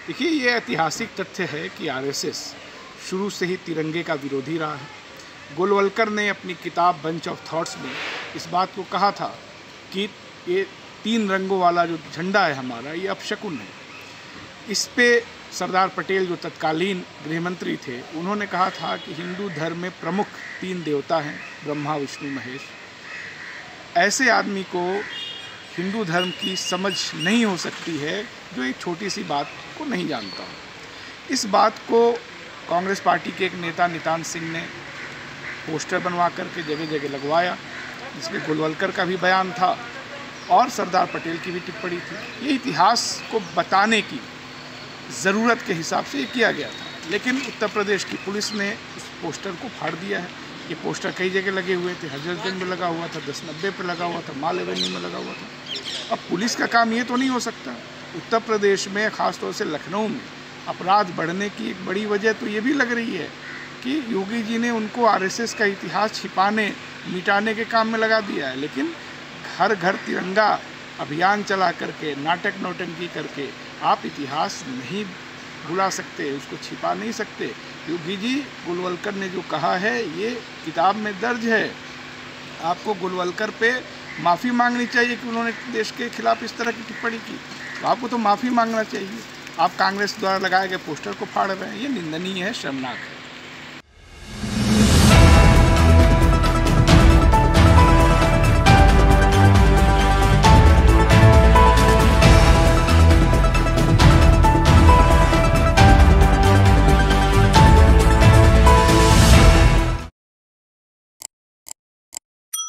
देखिए, ये ऐतिहासिक तथ्य है कि आरएसएस शुरू से ही तिरंगे का विरोधी रहा है। गोलवलकर ने अपनी किताब बंच ऑफ थॉट्स में इस बात को कहा था कि ये 3 रंगों वाला जो झंडा है हमारा, ये अपशकुन है। इस पे सरदार पटेल जो तत्कालीन गृहमंत्री थे, उन्होंने कहा था कि हिंदू धर्म में प्रमुख 3 देवता हैं, ब्रह्मा, विष्णु, महेश। ऐसे आदमी को हिंदू धर्म की समझ नहीं हो सकती है जो एक छोटी सी बात को नहीं जानता हो। इस बात को कांग्रेस पार्टी के एक नेता नितान सिंह ने पोस्टर बनवा करके जगह जगह लगवाया, जिसमें गोलवलकर का भी बयान था और सरदार पटेल की भी टिप्पणी थी। ये इतिहास को बताने की ज़रूरत के हिसाब से ये किया गया था, लेकिन उत्तर प्रदेश की पुलिस ने उस पोस्टर को फाड़ दिया है। ये पोस्टर कई जगह लगे हुए थे, हजरतगंज में लगा हुआ था, 1090 पे लगा हुआ था, माल एवेन्यू में लगा हुआ था। अब पुलिस का काम ये तो नहीं हो सकता। उत्तर प्रदेश में, ख़ासतौर से लखनऊ में अपराध बढ़ने की एक बड़ी वजह तो ये भी लग रही है कि योगी जी ने उनको आरएसएस का इतिहास छिपाने, मिटाने के काम में लगा दिया है। लेकिन हर घर तिरंगा अभियान चला करके, नाटक नौटंकी करके आप इतिहास नहीं भुला सकते, उसको छिपा नहीं सकते। योगी जी, गोलवलकर ने जो कहा है ये किताब में दर्ज है। आपको गोलवलकर पे माफ़ी मांगनी चाहिए कि उन्होंने देश के खिलाफ इस तरह की टिप्पणी की, तो आपको तो माफ़ी मांगना चाहिए। आप कांग्रेस द्वारा लगाए गए पोस्टर को फाड़ रहे हैं, ये निंदनीय है, शर्मनाक है।